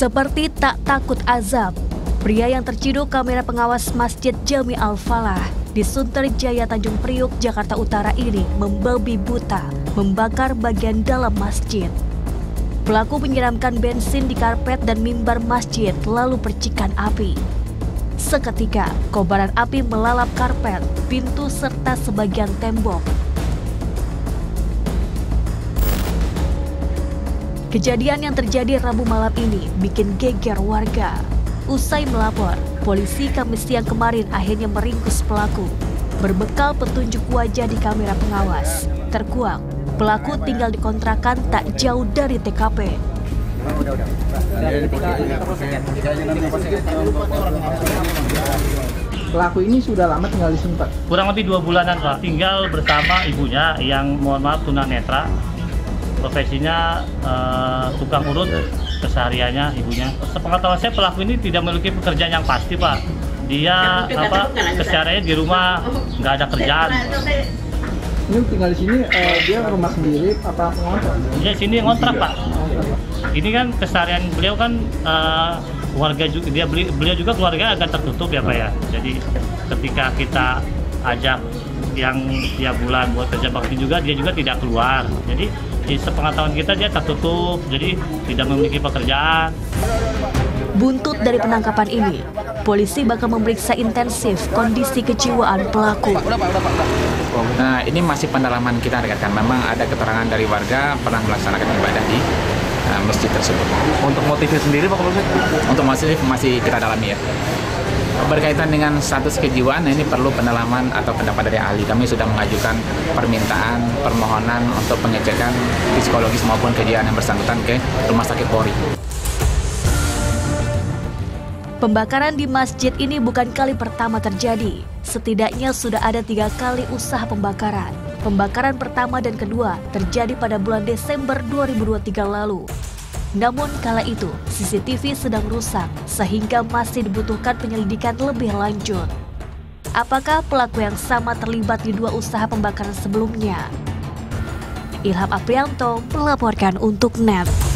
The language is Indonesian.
Seperti tak takut azab, pria yang terciduk kamera pengawas Masjid Jami Al-Falah di Sunterjaya Tanjung Priuk, Jakarta Utara ini membabi buta membakar bagian dalam masjid. Pelaku menyiramkan bensin di karpet dan mimbar masjid lalu percikan api. Seketika, kobaran api melalap karpet, pintu serta sebagian tembok. Kejadian yang terjadi Rabu malam ini bikin geger warga. Usai melapor, polisi Kamis siang kemarin akhirnya meringkus pelaku. Berbekal petunjuk wajah di kamera pengawas, terkuak pelaku tinggal di kontrakan tak jauh dari TKP. Pelaku ini sudah lama tinggal di sini, Pak? Kurang lebih 2 bulanan, Pak. Tinggal bersama ibunya yang mohon maaf tunanetra. Profesinya tukang urut kesehariannya ibunya. Sepengetahuan saya pelaku ini tidak memiliki pekerjaan yang pasti, Pak. Dia kesehariannya di rumah, nggak ada kerjaan. Ini tinggal di sini, dia rumah sendiri apa ngontrak? Iya, sini ngontrak, Pak. Ini kan keseharian beliau kan warga juga, beliau juga keluarga agak tertutup ya, Pak ya. Jadi ketika kita ajak yang tiap bulan buat kerja bakti juga, dia juga tidak keluar. Jadi di sepengetahuan kita dia tertutup, jadi tidak memiliki pekerjaan. Buntut dari penangkapan ini, polisi bakal memeriksa intensif kondisi kejiwaan pelaku. Nah, ini masih pendalaman kita rekan. Memang ada keterangan dari warga pernah melaksanakan ibadah di masjid tersebut. Untuk motifnya sendiri, Pak Kapolsek? Untuk motif masih kita dalami ya. Berkaitan dengan status kejiwaan, ini perlu pendalaman atau pendapat dari ahli. Kami sudah mengajukan permohonan untuk pengecekan psikologis maupun kejiwaan yang bersangkutan ke Rumah Sakit Polri. Pembakaran di masjid ini bukan kali pertama terjadi. Setidaknya sudah ada 3 kali usaha pembakaran. Pembakaran pertama dan kedua terjadi pada bulan Desember 2023 lalu. Namun kala itu CCTV sedang rusak sehingga masih dibutuhkan penyelidikan lebih lanjut. Apakah pelaku yang sama terlibat di 2 usaha pembakaran sebelumnya? Ilham Aprianto melaporkan untuk NET.